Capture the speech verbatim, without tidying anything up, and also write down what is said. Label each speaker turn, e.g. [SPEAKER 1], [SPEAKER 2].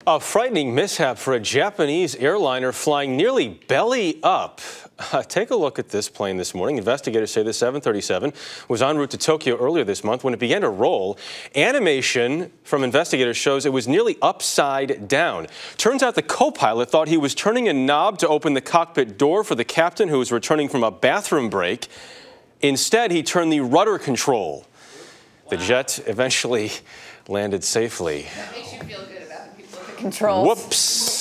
[SPEAKER 1] A frightening mishap for a Japanese airliner flying nearly belly up. Uh, take a look at this plane this morning. Investigators say the seven thirty-seven was en route to Tokyo earlier this month. When it began to roll, animation from investigators shows it was nearly upside down. Turns out the co-pilot thought he was turning a knob to open the cockpit door for the captain who was returning from a bathroom break. Instead, he turned the rudder control. The jet eventually landed safely.
[SPEAKER 2] That makes you feel good about the people at the controls.
[SPEAKER 1] Whoops.